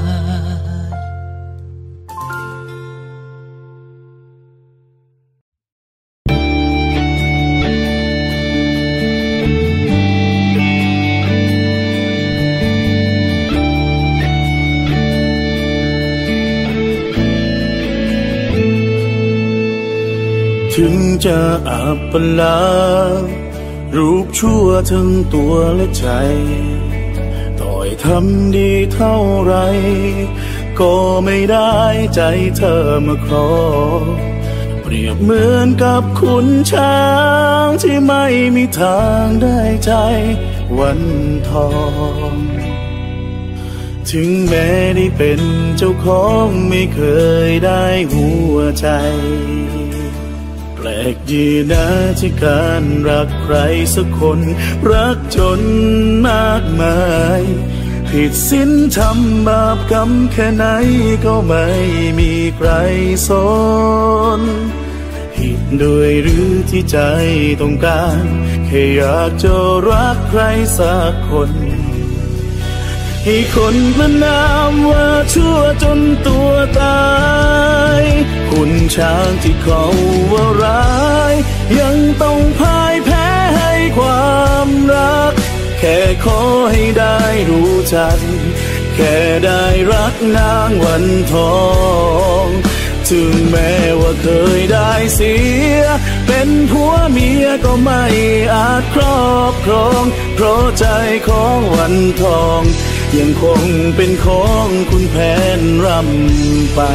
ถึงจะอับปลารูปชั่วทั้งตัวและใจต่อยทำดีเท่าไรก็ไม่ได้ใจเธอมาครองเปรียบเหมือนกับขุนช้างที่ไม่มีทางได้ใจวันทองถึงแม้ได้เป็นเจ้าของไม่เคยได้หัวใจแปลกดีนะที่การรักใครสักคนรักจนมากมายผิดศีลทำบาปกรรมแค่ไหนก็ไม่มีใครสนผิดด้วยหรือที่ใจต้องการแค่อยากจะรักใครสักคนให้คนประนามว่าชั่วจนตัวตายคุณช้างที่เขาว่าร้ายยังต้องพ่ายแพ้ให้ความรักแค่ขอให้ได้รู้จักแค่ได้รักนางวันทองถึงแม้ว่าเคยได้เสียเป็นผัวเมียก็ไม่อาจครอบครองเพราะใจของวันทองยังคงเป็นของคุณแผนรำไป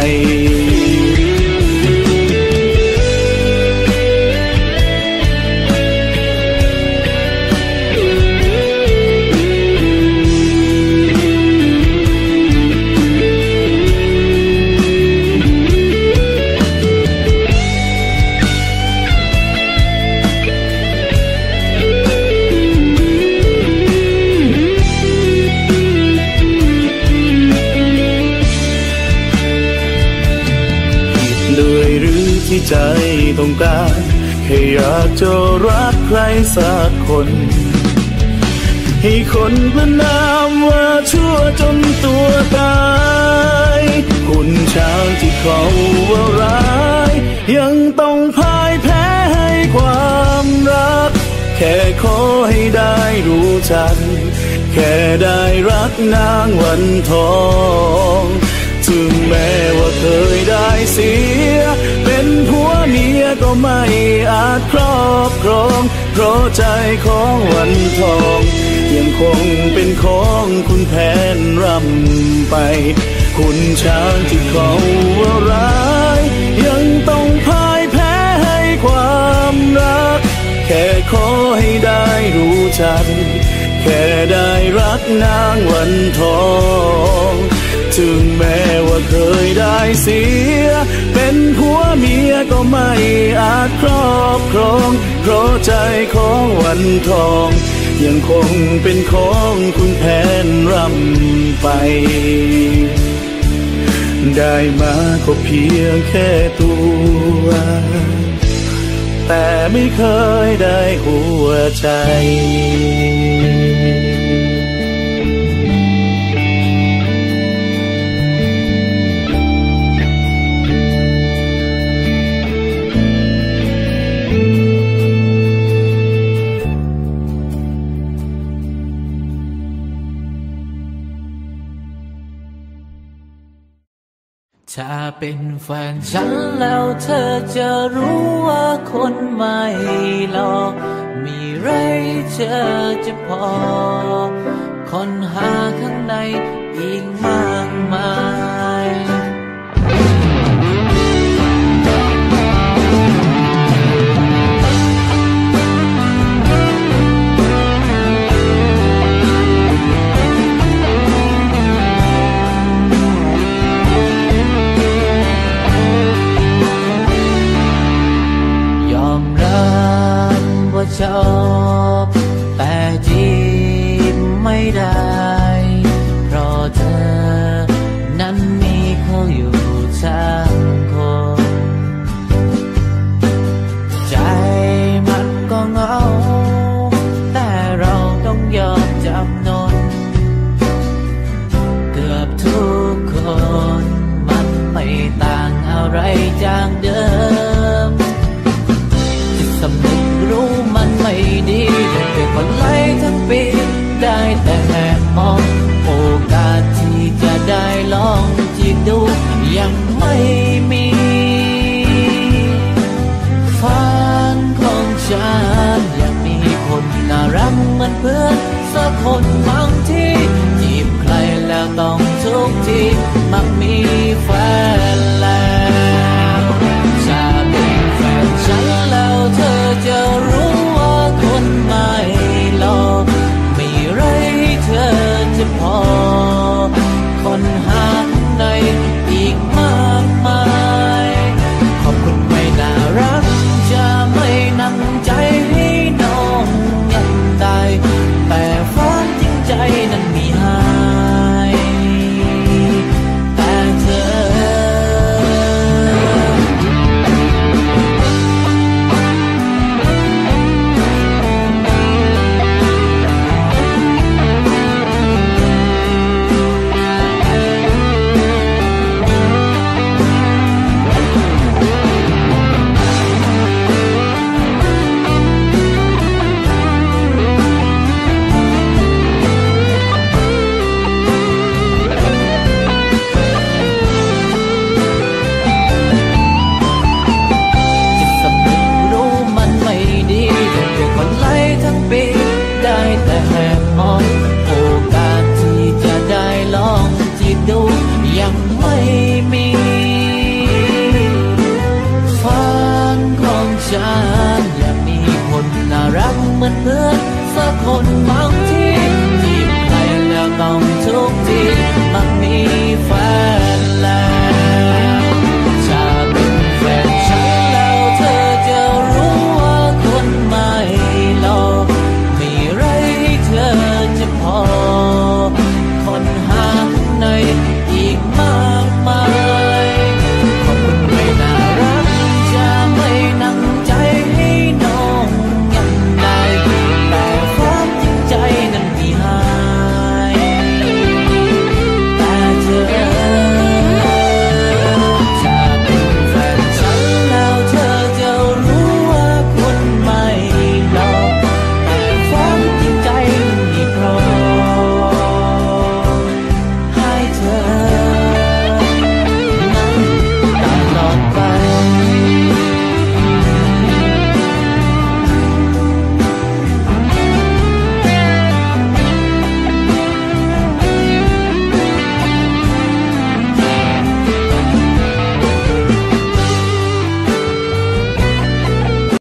ใจต้องการแค่อยากจะรักใครสักคนให้คนประนามว่าชั่วจนตัวตายคุณช้างที่เขาว่าร้ายยังต้องพ่ายแพ้ให้ความรักแค่ขอให้ได้รู้จักแค่ได้รักนางวันทองถึงแม้ว่าเคยได้เสียเป็นผัวเมียก็ไม่อาจครอบครองเพราะใจของวันทองยังคงเป็นของคุณแผนรำไปคุณช้างที่เขาว่าร้ายยังต้องพ่ายแพ้ให้ความรักแค่ขอให้ได้รู้จักแค่แต่ได้รักนางวันทองถึงแม้ว่าเคยได้เสียเป็นผัวเมียก็ไม่อาจครอบครองเพราะใจของวันทองยังคงเป็นของคุณแผนรำไปได้มาก็เพียงแค่ตัวแต่ไม่เคยได้หัวใจถ้าเป็นแฟนฉันแล้วเธอจะรู้ว่าคนไม่หลอกมีไรเธอจะพอคนหาข้างในอีกมากมายชอบแต่จีบไม่ได้เพราะเธอนั้นมีเขาอยู่ทั้งคนใจมันก็เหงาแต่เราต้องยอมจำนนเกือบทุกคนมันไม่ต่างอะไรจากเดิมจิตสำนึกรู้มันไม่ดีแต่เก็บมันไล่ทั้งปีได้แต่แอบมองโอกาสที่จะได้ลองจีบดูยังไม่มีฝันของฉันอยากมีคนน่ารักเหมือนเพื่อนสักคนบางที่จีบใครแล้วต้องทุกทีมักมีแฟนแล้วถ้าเป็นแฟนฉันแล้วเธอจะรู้ว่าคนไม่หลอกไม่ไรเธอจะพอคนหาในอีกมากมายขอบคุณไม่น่ารักจะไม่นั่งใจให้น้องยังได้แต่ฝันจริงใจนั้นมีหายแต่เธอยังไม่มีฝันของฉันอยากมีคนน่ารักเหมือนเพื่อนสักคนบาง